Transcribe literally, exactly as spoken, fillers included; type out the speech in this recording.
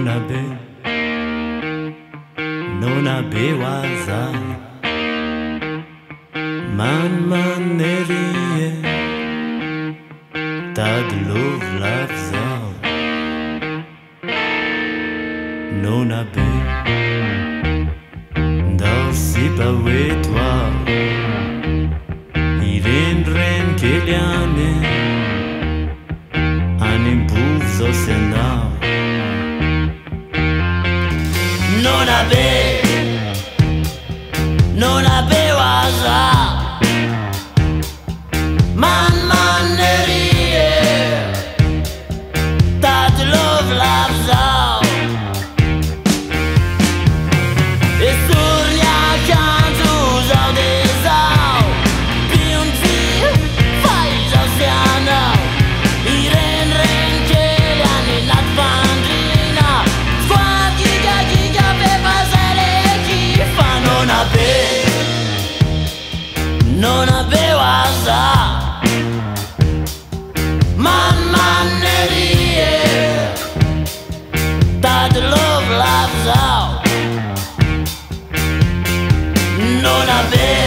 non avevo, non avevo azar, man manerie, tad love l'avzar, non avevo, dar si pawe toi, iren ren che le ane, anim buvzo senau. Non avevo, non avevo azar, man manerie, tad love l'avzar, e surnia canto usau desau, piun zi fai jau sianau, i ren ren che le anni nat vandrina, squa giga giga per passare chi fa. Non avevo, non avevo azar, man manerie, tad love l'avzar, non avevo.